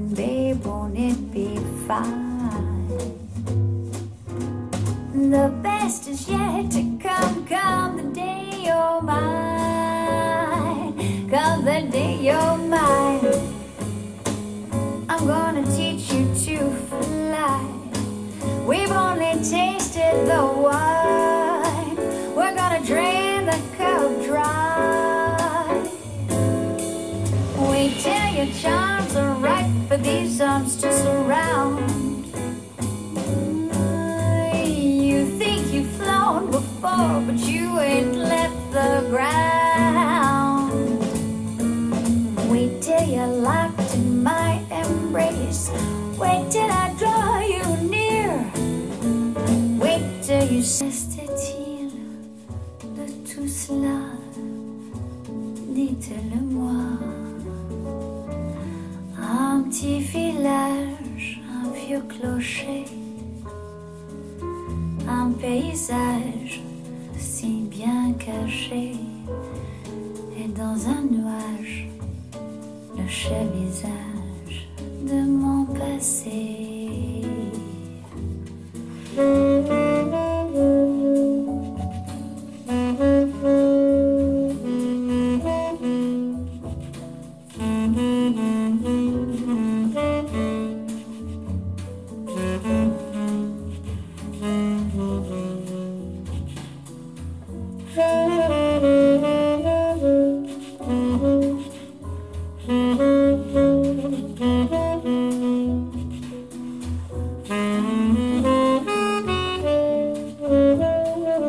babe, won't it be fine? The best is yet to come, come the day you're mine, come the day you're mine. I'm gonna teach you to fly. We've only tasted the wine, we're gonna drain the cup dry. Wait till your charms are ripe for these arms to surround. You think you've flown before, but you ain't left the ground. Wait till you're locked in my embrace, wait till I draw you near, wait till you reste-t-il de tout cela, dites-le-moi. Un petit village, un vieux clocher, un paysage si bien caché, et dans un nuage le cher visage de mon passé.